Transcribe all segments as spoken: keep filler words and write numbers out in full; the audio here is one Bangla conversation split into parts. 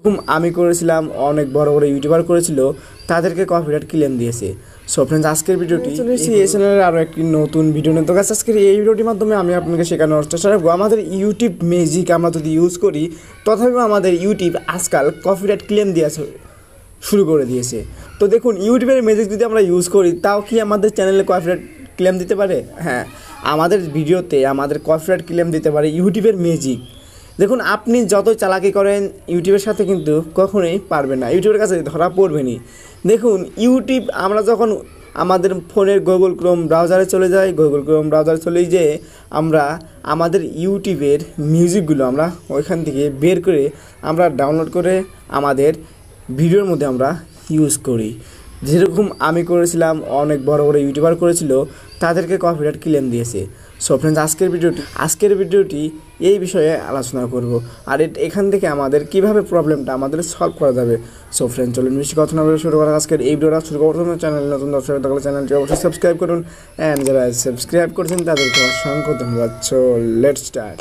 আমি করেছিলাম অনেক বড় বড় ইউটিউবার করেছিল তাদেরকে কপিরাইট ক্লেম দিয়েছে। সো ফ্রেন্ডস, আজকের ভিডিওটি চলে এসেছি এই চ্যানেলের আরও একটি নতুন ভিডিও নিয়ে। তো গাইস, আজকের এই ভিডিওটির মাধ্যমে আমি আপনাকে শেখানোর চেষ্টা করব আমাদের ইউটিউব ম্যাজিক আমরা যদি ইউজ করি তথাপিও আমাদের ইউটিউব আজকাল কপিরাইট ক্লেম দেওয়া শুরু করে দিয়েছে। তো দেখুন, ইউটিউবের ম্যাজিক যদি আমরা ইউজ করি তাও কি আমাদের চ্যানেলে কপিরাইট ক্লেম দিতে পারে? হ্যাঁ, আমাদের ভিডিওতে আমাদের কপিরাইট ক্লেম দিতে পারে ইউটিউবের ম্যাজিক। দেখুন, আপনি যত চালাকি করেন ইউটিউবের সাথে কিন্তু কখনোই পারবেন না, ইউটিউবের কাছে ধরা পড়বেনি। দেখুন, ইউটিউব আমরা যখন আমাদের ফোনের গুগল ক্রোম ব্রাউজারে চলে যাই, গুগল ক্রোম ব্রাউজারে চলে যেয়ে আমরা আমাদের ইউটিউবের মিউজিকগুলো আমরা ওইখান থেকে বের করে আমরা ডাউনলোড করে আমাদের ভিডিওর মধ্যে আমরা ইউজ করি। যেরকম আমি করেছিলাম অনেক বড় বড় ইউটিউবার করেছিল তাদেরকে কপিরাইট ক্লেম দিয়েছে। সো ফ্রেন্ডস, আজকের ভিডিওটি আজকের ভিডিওটি এই বিষয়ে আলোচনা করব আর এখান থেকে আমাদের কিভাবে প্রবলেমটা আমাদের সলভ করা যাবে। সো ফ্রেন্ডস, চলুন বেশি কথা না বলে শুরু করা আজকের এই ভিডিওটা শুরু করার জন্য চ্যানেল নতুন দর্শক থাকলে চ্যানেলটি অবশ্যই সাবস্ক্রাইব করুন, অ্যান্ড যারা সাবস্ক্রাইব করেছেন তাদেরকে অসংখ্য ধন্যবাদ। So let's start.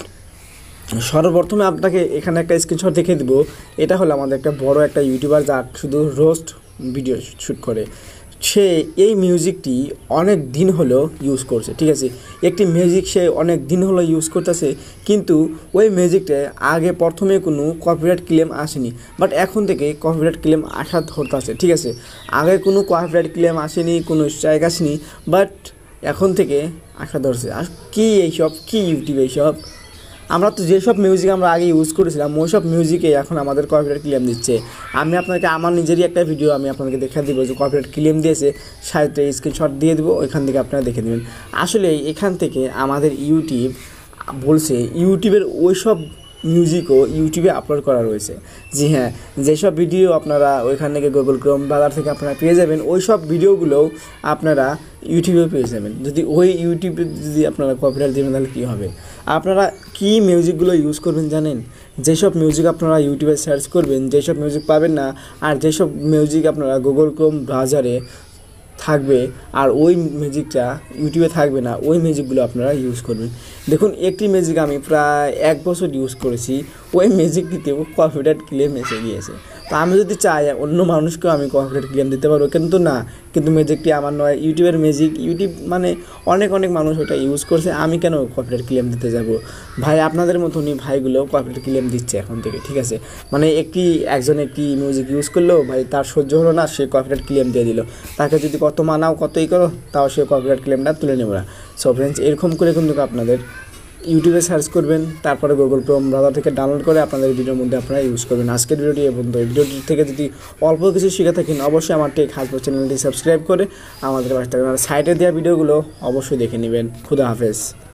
সর্বপ্রথমে আপনাকে এখানে একটা স্ক্রিনশট দেখে দেবো। এটা হলো আমাদের একটা বড় একটা ইউটিউবার যা শুধু রোস্ট ভিডিও শ্যুট করে। সে এই মিউজিকটি অনেক দিন হলো ইউজ করছে, ঠিক আছে। একটি মিউজিক সে অনেক দিন হলো ইউজ করতেছে, কিন্তু ওই মিউজিকটা আগে প্রথমে কোনো কপিরাইট ক্লেম আসেনি, বাট এখন থেকে কপিরাইট ক্লেম আসা ধরতেছে, ঠিক আছে। আগে কোনো কপিরাইট ক্লেম আসেনি, কোনো স্ট্রাইক আসেনি, বাট এখন থেকে আসা ধরছে। আর কী এইসব, কী ইউটিউব এইসব? আমরা তো যেসব মিউজিক আমরা আগে ইউজ করেছিলাম ওই সব মিউজিকে এখন আমাদের কপিরাইট ক্লেম দিচ্ছে। আমি আপনাকে আমার নিজেরই একটা ভিডিও আমি আপনাকে দেখা দিব যে কপিরাইট ক্লেম দিয়েছে, সাইডে স্ক্রিনশট দিয়ে দেবো, ওইখান থেকে আপনারা দেখে নেবেন। আসলে এখান থেকে আমাদের ইউটিউব বলছে ইউটিউবের ওই সব মিউজিকও ইউটিউবে আপলোড করা রয়েছে। জি হ্যাঁ, যেসব ভিডিও আপনারা ওইখান থেকে গুগল ক্রোম ব্রাউজার থেকে আপনারা পেয়ে যাবেন ওই সব ভিডিওগুলোও আপনারা ইউটিউবে পেয়ে যাবেন। যদি ওই ইউটিউবে যদি আপনারা কপিরাইট দেবেন তাহলে কী হবে? আপনারা কী মিউজিকগুলো ইউজ করবেন জানেন? যেসব মিউজিক আপনারা ইউটিউবে সার্চ করবেন যেসব মিউজিক পাবেন না, আর যেসব মিউজিক আপনারা গুগল ক্রোম ব্রাউজারে থাকবে আর ওই মিউজিকটা ইউটিউবে থাকবে না, ওই মিউজিকগুলো আপনারা ইউজ করবেন। দেখুন, একটি মিউজিক আমি প্রায় এক বছর ইউজ করেছি, ওই মিউজিকটিতেও কপিরাইট ক্লেম এসে গিয়েছে। তো আমি যদি চাই অন্য মানুষকেও আমি কপিরাইট ক্লেম দিতে পারবো, কিন্তু না, কিন্তু মিউজিকটি আমার নয়, ইউটিউবের মিউজিক। ইউটিউব মানে অনেক অনেক মানুষ ওটা ইউজ করছে, আমি কেন কপিরাইট ক্লেম দিতে যাব? ভাই, আপনাদের মতনই ভাইগুলো কপিরাইট ক্লেম দিচ্ছে এখন থেকে, ঠিক আছে। মানে একটি একজন একটি মিউজিক ইউজ করলো, ভাই তার সহ্য হলো না, সে কপিরাইট ক্লেম দিয়ে দিল। তাকে যদি কত মানাও কতই করো তাও সে কপিরাইট ক্লেমটা তুলে নেব না। সো ফ্রেন্ডস, এরকম করে কিন্তু আপনাদের ইউটিউবে সার্চ করবেন, তারপরে গুগল ক্রোম ব্রাউজার থেকে ডাউনলোড করে আপনাদের ভিডিওর মধ্যে আপনারা ইউজ করবেন। আজকের ভিডিওটি এবং এই ভিডিওটি থেকে যদি অল্প কিছু শিখে থাকেন অবশ্যই আমার টেক হাসপাতাল চ্যানেলটি সাবস্ক্রাইব করে আমাদের পাশে থাকবেন, আর সাইটে দেওয়া ভিডিওগুলো অবশ্যই দেখে নেবেন। খুদা হাফেজ।